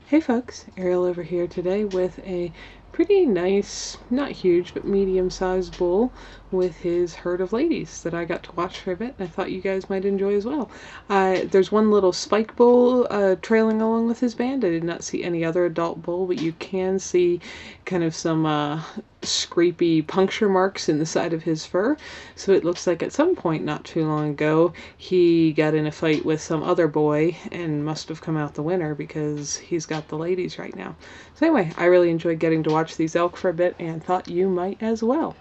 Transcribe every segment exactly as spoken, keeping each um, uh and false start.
Hey folks, Ariel over here today with a pretty nice, not huge, but medium-sized bull with his herd of ladies that I got to watch for a bit and I thought you guys might enjoy as well. Uh, there's one little spike bull uh, trailing along with his band. I did not see any other adult bull, but you can see kind of some uh, scrapey puncture marks in the side of his fur. So it looks like at some point not too long ago he got in a fight with some other boy and must have come out the winner because he's got the ladies right now. So anyway, I really enjoyed getting to watch these elk for a bit and thought you might as well.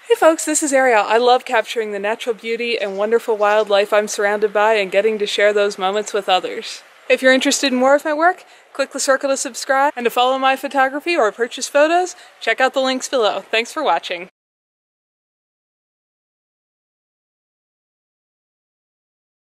Hey folks, this is Ariel. I love capturing the natural beauty and wonderful wildlife I'm surrounded by and getting to share those moments with others. If you're interested in more of my work, click the circle to subscribe, and to follow my photography or purchase photos, check out the links below. Thanks for watching.